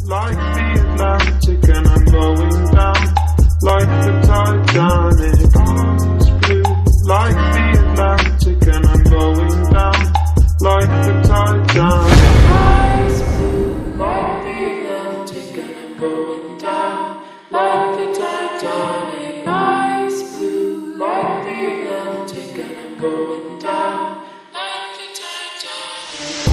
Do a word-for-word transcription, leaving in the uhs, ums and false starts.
like the Atlantic, and I'm going down like the Titanic. Eyes blue like the Atlantic, and I'm going down like the Titanic. Eyes blue like the Atlantic, and I'm going down like the Titanic. Eyes blue like the Atlantic, and I'm going down like the Titanic.